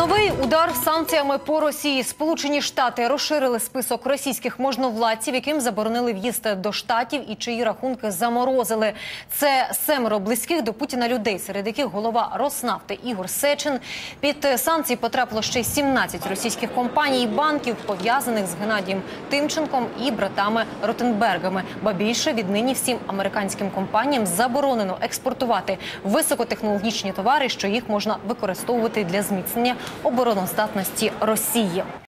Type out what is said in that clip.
Новий удар санкціями по Росії. Сполучені Штати розширили список російських можновладців, яким заборонили в'їзд до Штатів і чиї рахунки заморозили. Це 7 близьких до Путіна людей, серед яких голова Роснафти Ігор Сечин. Під санкції потрапило ще й 17 російських компаній і банків, пов'язаних з Геннадієм Тимченком і братами Ротенбергами. Ба більше, віднині всім американським компаніям заборонено експортувати високотехнологічні товари, що їх можна використовувати для зміцнення обороноздатності Росії.